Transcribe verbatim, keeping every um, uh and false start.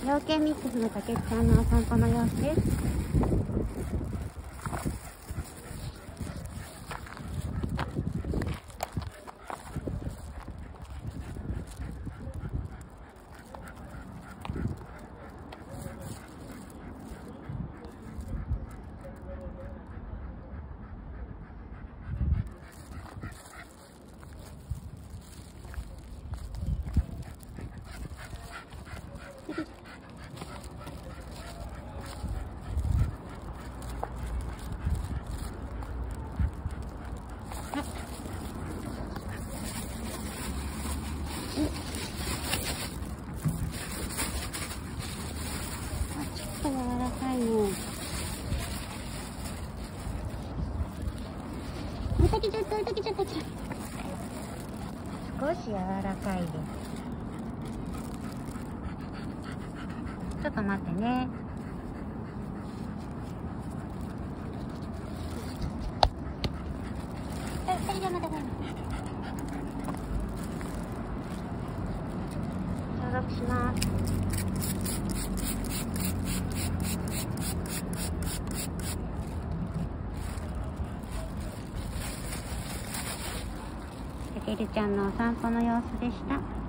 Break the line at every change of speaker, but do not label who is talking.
養鶏ミックスのたけちゃんのお散歩の様子です。ちょっと柔らかいね。置いてきちゃった、置いてきちゃった。少し柔らかいです。ちょっと待ってね。あ、二人でまた来る。消毒します。たけるちゃんのお散歩の様子でした。